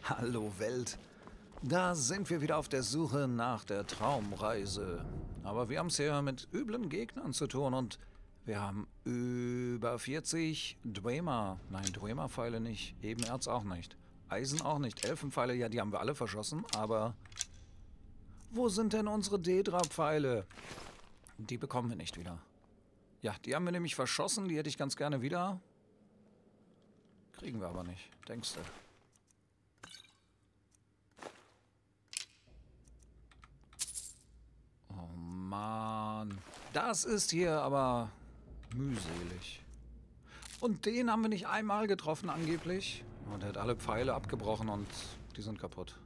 Hallo Welt. Da sind wir wieder auf der Suche nach der Traumreise. Aber wir haben es hier mit üblen Gegnern zu tun und wir haben über 40 Dwemer-Pfeile nicht, Ebenerz auch nicht, Eisen auch nicht, Elfenpfeile, ja, die haben wir alle verschossen, aber wo sind denn unsere Dedra-Pfeile? Die bekommen wir nicht wieder. Ja, die haben wir nämlich verschossen, die hätte ich ganz gerne wieder. Kriegen wir aber nicht, denkst du? Oh Mann, das ist hier aber mühselig. Und den haben wir nicht einmal getroffen angeblich. Und er hat alle Pfeile abgebrochen und die sind kaputt.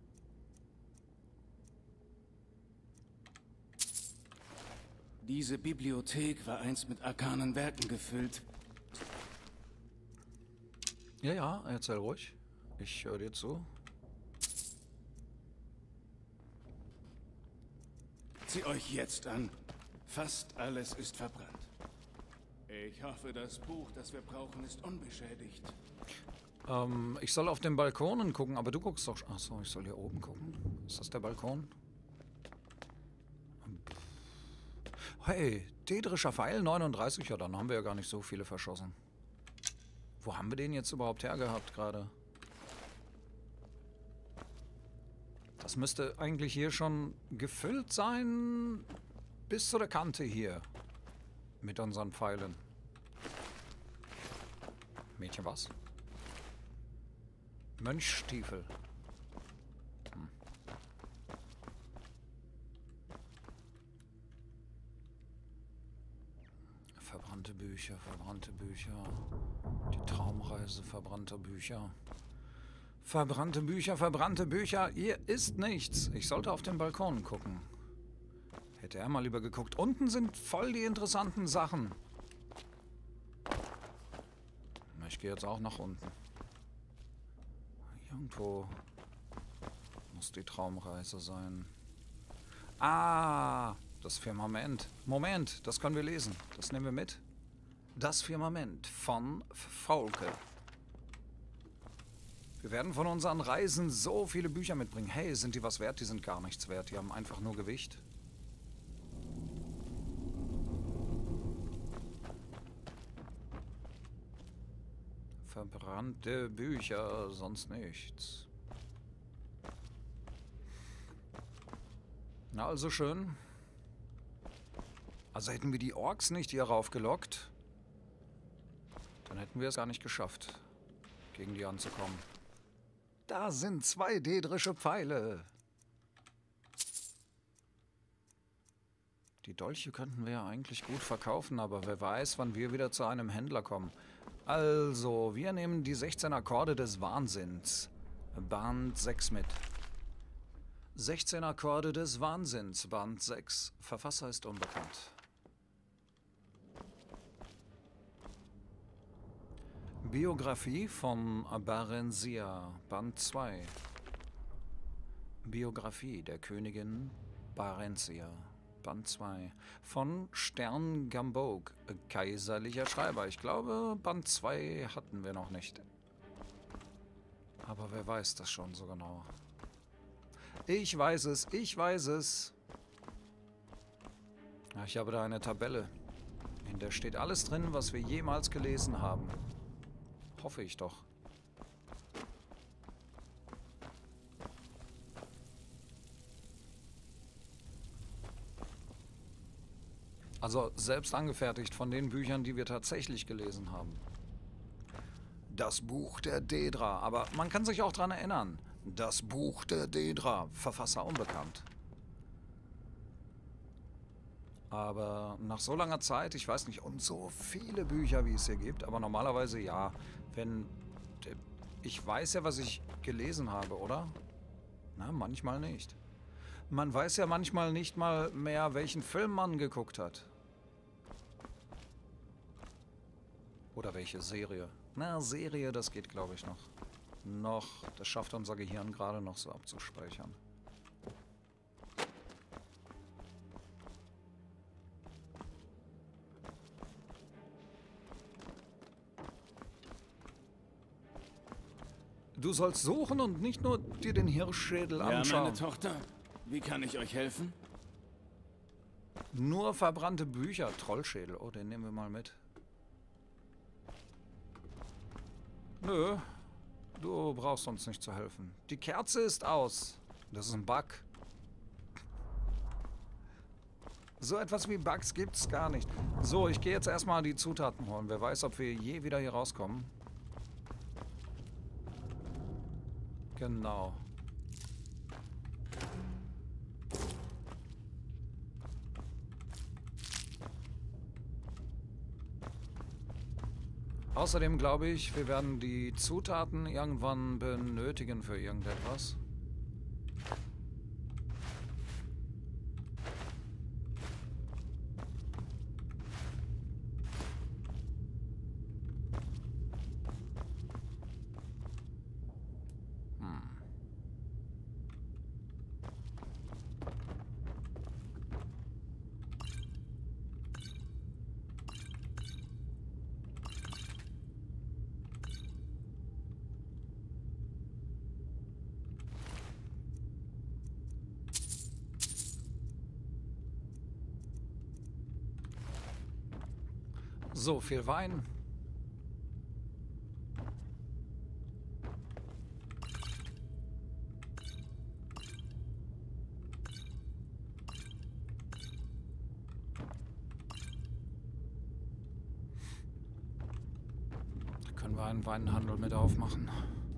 Diese Bibliothek war einst mit arkanen Werken gefüllt. Ja, erzähl ruhig. Ich höre dir zu. Sieh euch jetzt an. Fast alles ist verbrannt. Ich hoffe, das Buch, das wir brauchen, ist unbeschädigt. Ich soll auf den Balkonen gucken, aber du guckst doch... Achso, ich soll hier oben gucken. Ist das der Balkon? Hey, Dedrischer Pfeil 39. Ja, dann haben wir ja gar nicht so viele verschossen. Wo haben wir den jetzt überhaupt hergehabt gerade? Das müsste eigentlich hier schon gefüllt sein. Bis zu der Kante hier. Mit unseren Pfeilen. Mädchen, was? Mönchstiefel. Verbrannte Bücher, verbrannte Bücher. Die Traumreise verbrannter Bücher. Verbrannte Bücher, verbrannte Bücher. Hier ist nichts. Ich sollte auf den Balkon gucken. Hätte er mal lieber geguckt. Unten sind voll die interessanten Sachen. Ich gehe jetzt auch nach unten. Irgendwo muss die Traumreise sein. Ah, das Firmament. Moment, das können wir lesen. Das nehmen wir mit. Das Firmament von Volke. Wir werden von unseren Reisen so viele Bücher mitbringen. Hey, sind die was wert? Die sind gar nichts wert. Die haben einfach nur Gewicht. Verbrannte Bücher, sonst nichts. Na, also schön. Also hätten wir die Orks nicht hier raufgelockt, dann hätten wir es gar nicht geschafft, gegen die anzukommen. Da sind 2 dedrische Pfeile. Die Dolche könnten wir ja eigentlich gut verkaufen, aber wer weiß, wann wir wieder zu einem Händler kommen. Also, wir nehmen die 16 Akkorde des Wahnsinns. Band 6 mit. 16 Akkorde des Wahnsinns, Band 6. Verfasser ist unbekannt. Biografie von Barenziah, Band 2. Biografie der Königin Barenziah, Band 2. Von Stern Gambog, kaiserlicher Schreiber. Ich glaube, Band 2 hatten wir noch nicht. Aber wer weiß das schon so genau? Ich weiß es, ich weiß es. Ich habe da eine Tabelle. In der steht alles drin, was wir jemals gelesen haben. Hoffe ich doch. Also selbst angefertigt von den Büchern, die wir tatsächlich gelesen haben. Das Buch der Dedra, aber man kann sich auch daran erinnern. Das Buch der Dedra, Verfasser unbekannt. Aber nach so langer Zeit, ich weiß nicht, und so viele Bücher, wie es hier gibt, aber normalerweise ja, wenn... Ich weiß ja, was ich gelesen habe, oder? Na, manchmal nicht. Man weiß ja manchmal nicht mal mehr, welchen Film man geguckt hat. Oder welche Serie. Na, Serie, das geht, glaube ich, noch. Das schafft unser Gehirn gerade noch so abzuspeichern. Du sollst suchen und nicht nur dir den Hirschschädel Ja, anschauen. meine Tochter. Wie kann ich euch helfen? Nur verbrannte Bücher. Trollschädel. Oh, den nehmen wir mal mit. Nö. Du brauchst uns nicht zu helfen. Die Kerze ist aus. Das ist ein Bug. So etwas wie Bugs gibt's gar nicht. So, ich gehe jetzt erstmal die Zutaten holen. Wer weiß, ob wir je wieder hier rauskommen. Genau. Außerdem glaube ich, wir werden die Zutaten irgendwann benötigen für irgendetwas. So, viel Wein. Da können wir einen Weinhandel mit aufmachen.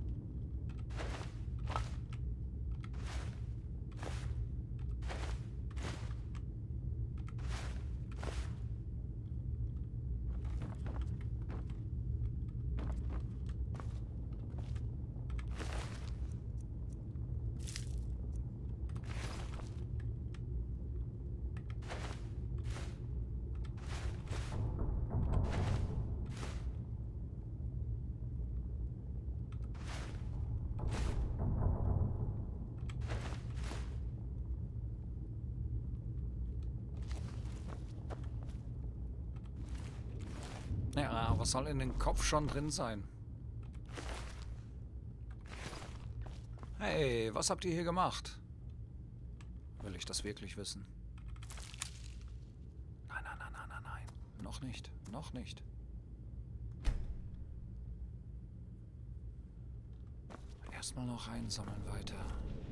Ja, was soll in den Kopf schon drin sein? Hey, was habt ihr hier gemacht? Will ich das wirklich wissen? Nein, nein, nein, nein, nein, nein. Noch nicht, noch nicht. Erstmal noch einsammeln weiter.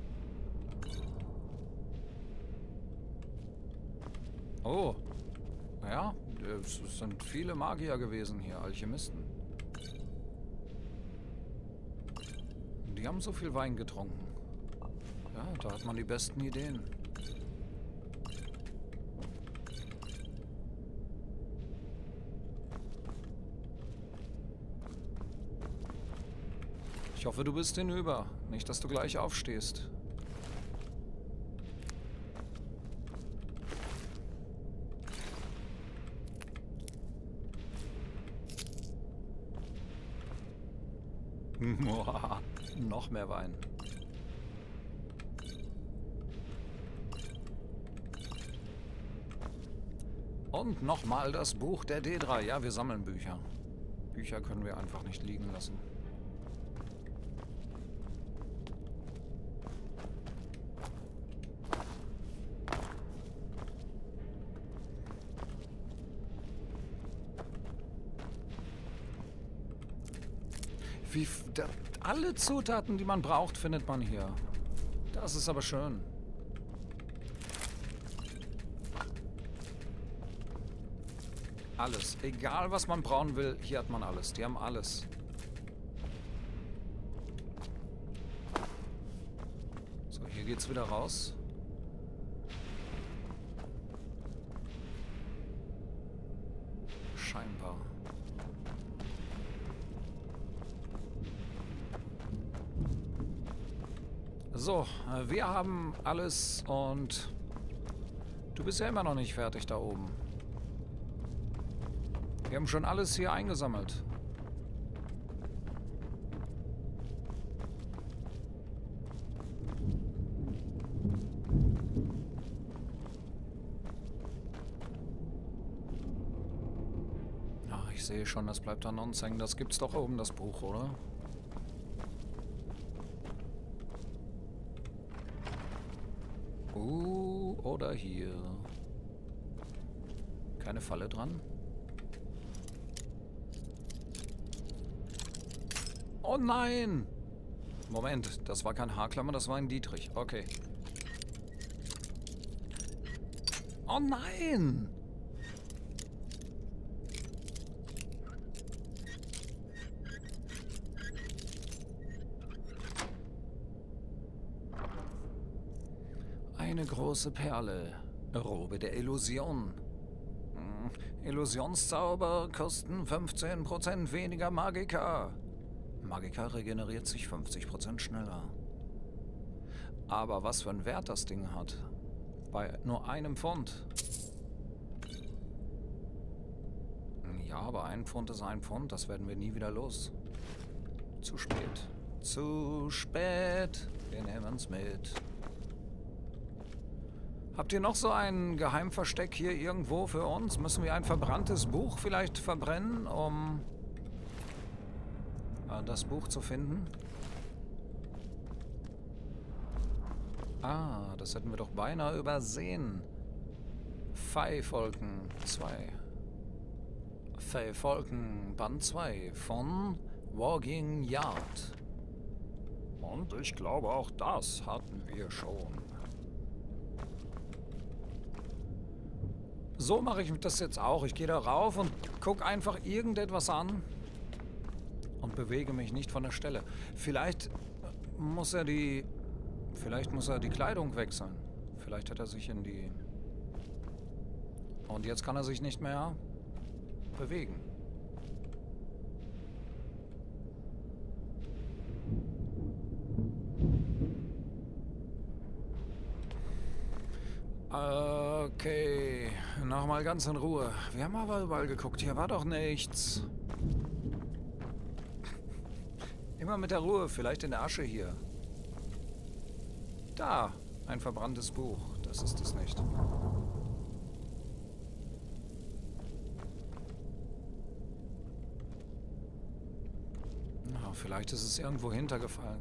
Oh. Ja, es sind viele Magier gewesen hier, Alchemisten. Die haben so viel Wein getrunken. Ja, da hat man die besten Ideen. Ich hoffe, du bist hinüber. Nicht, dass du gleich aufstehst. Noch mehr Wein. Und nochmal das Buch der D3. Ja, wir sammeln Bücher. Bücher können wir einfach nicht liegen lassen. Alle Zutaten, die man braucht, findet man hier. Das ist aber schön. Alles. Egal, was man brauen will, hier hat man alles. Die haben alles. So, hier geht's wieder raus. Scheinbar. So, wir haben alles und du bist ja immer noch nicht fertig da oben. Wir haben schon alles hier eingesammelt. Ach, ich sehe schon, das bleibt an uns hängen. Das gibt's doch oben, das Buch, oder? oder hier. Keine Falle dran. Oh nein! Moment, das war kein Haarklammer, das war ein Dietrich. Okay. Oh nein! Eine große Perle. Robe der Illusion. Illusionszauber kosten 15% weniger Magika. Magika regeneriert sich 50% schneller. Aber was für einen Wert das Ding hat. Bei nur einem Pfund. Ja, aber ein Pfund ist ein Pfund. Das werden wir nie wieder los. Zu spät. Zu spät. Wir nehmen es mit. Habt ihr noch so ein Geheimversteck hier irgendwo für uns? Müssen wir ein verbranntes Buch vielleicht verbrennen, um das Buch zu finden? Ah, das hätten wir doch beinahe übersehen. Fey-Volken 2. Fey-Volken Band 2 von Walking Yard. Und ich glaube, auch das hatten wir schon. So mache ich das jetzt auch. Ich gehe da rauf und gucke einfach irgendetwas an und bewege mich nicht von der Stelle. Vielleicht muss er die Kleidung wechseln. Vielleicht hat er sich in die... Und jetzt kann er sich nicht mehr bewegen. Okay, nochmal ganz in Ruhe. Wir haben aber überall geguckt, hier war doch nichts. Immer mit der Ruhe, vielleicht in der Asche hier. Da, ein verbranntes Buch, das ist es nicht. Na, vielleicht ist es irgendwo hintergefallen.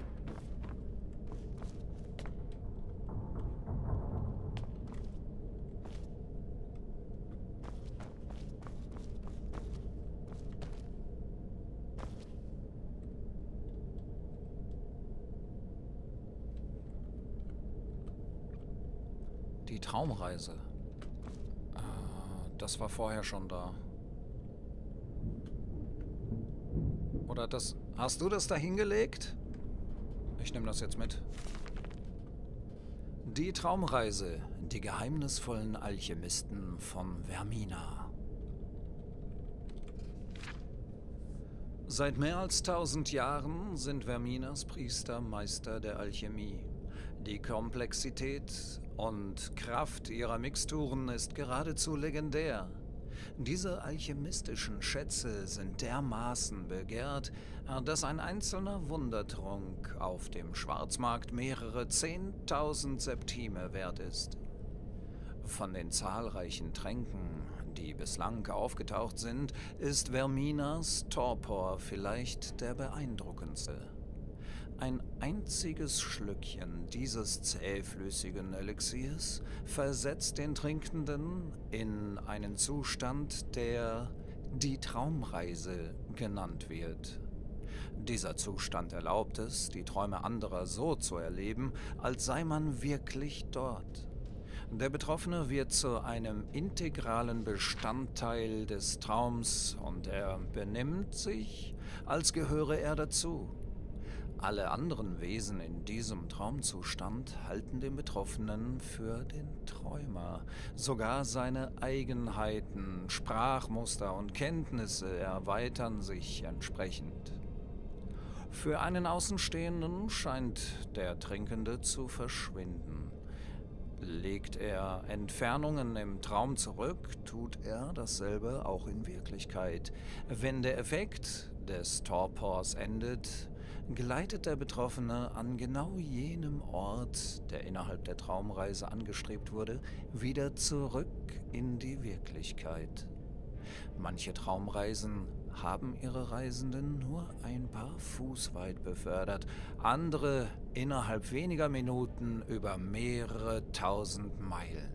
Die Traumreise. Das war vorher schon da. Oder das... Hast du das da hingelegt? Ich nehme das jetzt mit. Die Traumreise. Die geheimnisvollen Alchemisten von Vermina. Seit mehr als 1000 Jahren sind Verminas Priester Meister der Alchemie. Die Komplexität und Kraft ihrer Mixturen ist geradezu legendär. Diese alchemistischen Schätze sind dermaßen begehrt, dass ein einzelner Wundertrunk auf dem Schwarzmarkt mehrere 10.000 Septime wert ist. Von den zahlreichen Tränken, die bislang aufgetaucht sind, ist Verminas Torpor vielleicht der beeindruckendste. Ein einziges Schlückchen dieses zähflüssigen Elixiers versetzt den Trinkenden in einen Zustand, der die Traumreise genannt wird. Dieser Zustand erlaubt es, die Träume anderer so zu erleben, als sei man wirklich dort. Der Betroffene wird zu einem integralen Bestandteil des Traums und er benimmt sich, als gehöre er dazu. Alle anderen Wesen in diesem Traumzustand halten den Betroffenen für den Träumer. Sogar seine Eigenheiten, Sprachmuster und Kenntnisse erweitern sich entsprechend. Für einen Außenstehenden scheint der Trinkende zu verschwinden. Legt er Entfernungen im Traum zurück, tut er dasselbe auch in Wirklichkeit. Wenn der Effekt des Torpors endet, gleitet der Betroffene an genau jenem Ort, der innerhalb der Traumreise angestrebt wurde, wieder zurück in die Wirklichkeit. Manche Traumreisen haben ihre Reisenden nur ein paar Fuß weit befördert, andere innerhalb weniger Minuten über mehrere tausend Meilen.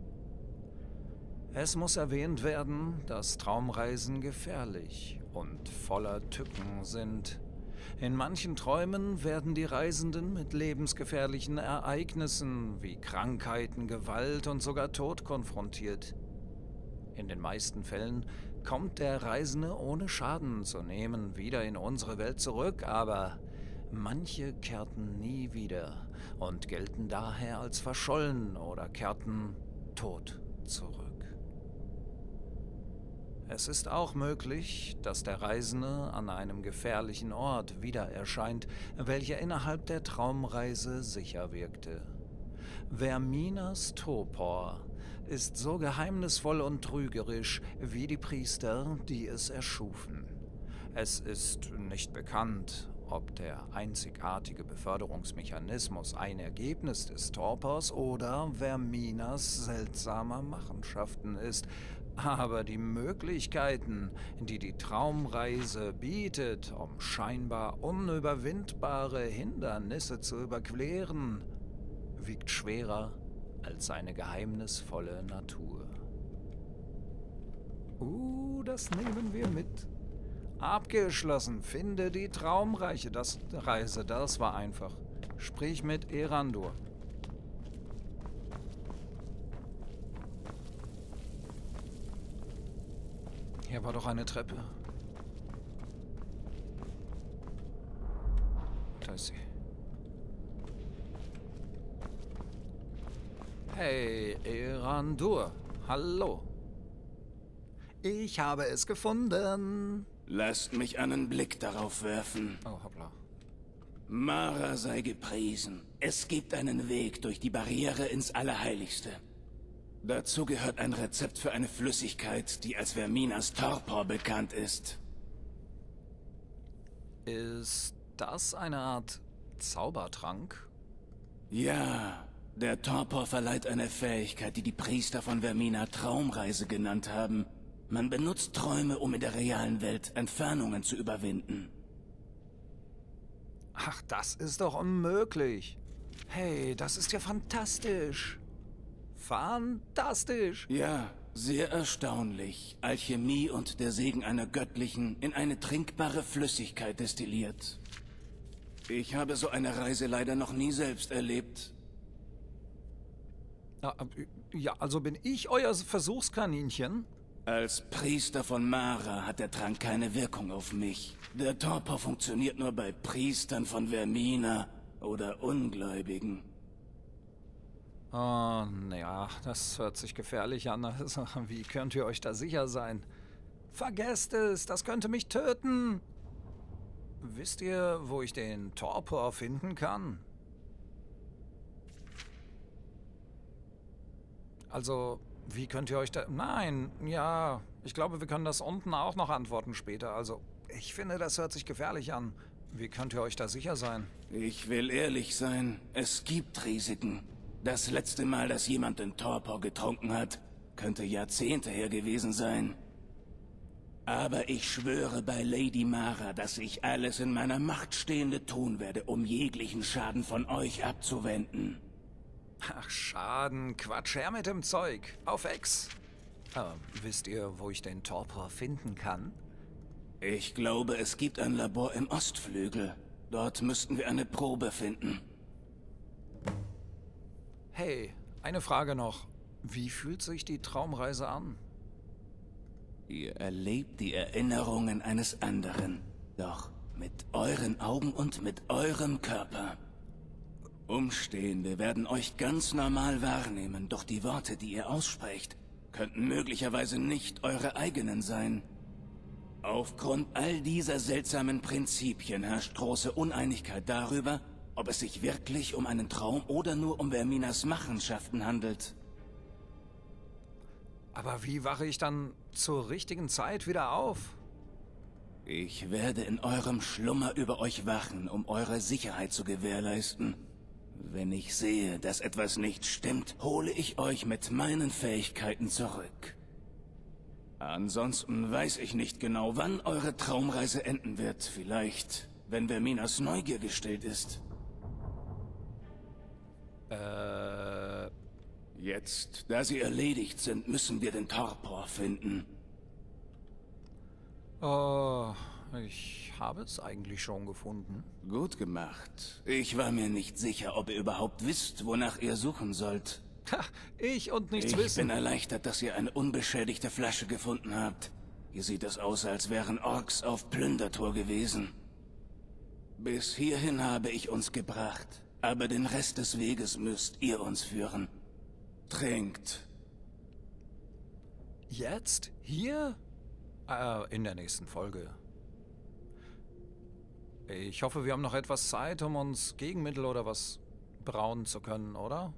Es muss erwähnt werden, dass Traumreisen gefährlich und voller Tücken sind. In manchen Träumen werden die Reisenden mit lebensgefährlichen Ereignissen wie Krankheiten, Gewalt und sogar Tod konfrontiert. In den meisten Fällen kommt der Reisende ohne Schaden zu nehmen wieder in unsere Welt zurück, aber manche kehrten nie wieder und gelten daher als verschollen oder kehrten tot zurück. Es ist auch möglich, dass der Reisende an einem gefährlichen Ort wieder erscheint, welcher innerhalb der Traumreise sicher wirkte. Verminas Torpor ist so geheimnisvoll und trügerisch wie die Priester, die es erschufen. Es ist nicht bekannt, ob der einzigartige Beförderungsmechanismus ein Ergebnis des Torpors oder Verminas seltsamer Machenschaften ist, aber die Möglichkeiten, die die Traumreise bietet, um scheinbar unüberwindbare Hindernisse zu überqueren, wiegt schwerer als seine geheimnisvolle Natur. Das nehmen wir mit. Abgeschlossen. Finde die Traumreise. Das war einfach. Sprich mit Erandur. Hier war doch eine Treppe. Da ist sie. Hey, Erandur. Hallo. Ich habe es gefunden. Lasst mich einen Blick darauf werfen. Oh, hoppla. Mara sei gepriesen. Es gibt einen Weg durch die Barriere ins Allerheiligste. Dazu gehört ein Rezept für eine Flüssigkeit, die als Verminas Torpor bekannt ist. Ist das eine Art Zaubertrank? Ja, der Torpor verleiht eine Fähigkeit, die die Priester von Vermina Traumreise genannt haben. Man benutzt Träume, um in der realen Welt Entfernungen zu überwinden. Ach, das ist doch unmöglich. Hey, das ist ja fantastisch. Fantastisch! Ja, sehr erstaunlich. Alchemie und der Segen einer göttlichen in eine trinkbare Flüssigkeit destilliert. Ich habe so eine Reise leider noch nie selbst erlebt. Ja, also bin ich euer Versuchskaninchen? Als Priester von Mara hat der Trank keine Wirkung auf mich. Der Torpor funktioniert nur bei Priestern von Vermina oder Ungläubigen. Oh, naja, das hört sich gefährlich an. Also, wie könnt ihr euch da sicher sein? Vergesst es, das könnte mich töten. Wisst ihr, wo ich den Torpor finden kann? Also, wie könnt ihr euch da... Nein, ja, ich glaube, wir können das unten auch noch antworten später. Also, ich finde, das hört sich gefährlich an. Wie könnt ihr euch da sicher sein? Ich will ehrlich sein, es gibt Risiken. Das letzte Mal, dass jemand den Torpor getrunken hat, könnte Jahrzehnte her gewesen sein. Aber ich schwöre bei Lady Mara, dass ich alles in meiner Macht Stehende tun werde, um jeglichen Schaden von euch abzuwenden. Ach, Schaden. Quatsch, her mit dem Zeug. Auf Ex. Wisst ihr, wo ich den Torpor finden kann? Ich glaube, es gibt ein Labor im Ostflügel. Dort müssten wir eine Probe finden. Hey, eine Frage noch. Wie fühlt sich die Traumreise an? Ihr erlebt die Erinnerungen eines anderen, doch mit euren Augen und mit eurem Körper. Umstehende werden euch ganz normal wahrnehmen, doch die Worte, die ihr aussprecht, könnten möglicherweise nicht eure eigenen sein. Aufgrund all dieser seltsamen Prinzipien herrscht große Uneinigkeit darüber, ob es sich wirklich um einen Traum oder nur um Verminas Machenschaften handelt. Aber wie wache ich dann zur richtigen Zeit wieder auf? Ich werde in eurem Schlummer über euch wachen, um eure Sicherheit zu gewährleisten. Wenn ich sehe, dass etwas nicht stimmt, hole ich euch mit meinen Fähigkeiten zurück. Ansonsten weiß ich nicht genau, wann eure Traumreise enden wird. Vielleicht, wenn Verminas Neugier gestillt ist. Jetzt, da sie erledigt sind, müssen wir den Torpor finden. Oh, ich habe es eigentlich schon gefunden. Gut gemacht. Ich war mir nicht sicher, ob ihr überhaupt wisst, wonach ihr suchen sollt. Ha, ich und nichts Ich wissen. bin erleichtert, dass ihr eine unbeschädigte Flasche gefunden habt. Hier sieht es aus, als wären Orks auf Plündertour gewesen. Bis hierhin habe ich uns gebracht, aber den Rest des Weges müsst ihr uns führen. Trinkt. Jetzt? Hier? In der nächsten Folge. Ich hoffe, wir haben noch etwas Zeit, um uns Gegenmittel oder was brauen zu können, oder?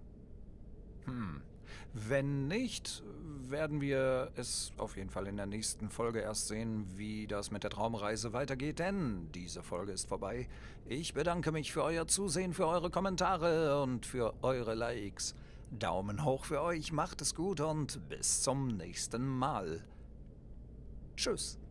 Wenn nicht, werden wir es auf jeden Fall in der nächsten Folge erst sehen, wie das mit der Traumreise weitergeht, denn diese Folge ist vorbei. Ich bedanke mich für euer Zusehen, für eure Kommentare und für eure Likes. Daumen hoch für euch, macht es gut und bis zum nächsten Mal. Tschüss.